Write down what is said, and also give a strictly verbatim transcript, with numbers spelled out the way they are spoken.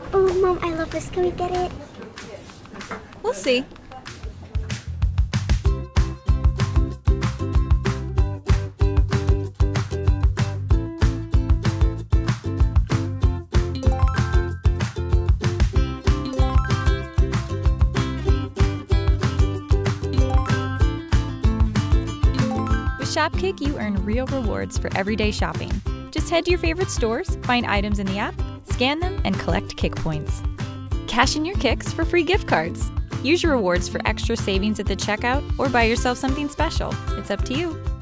Oh, Mom, I love this. Can we get it? We'll see. With Shopkick, you earn real rewards for everyday shopping. Just head to your favorite stores, find items in the app, scan them, and collect Kick points. Cash in your Kicks for free gift cards. Use your rewards for extra savings at the checkout or buy yourself something special. It's up to you.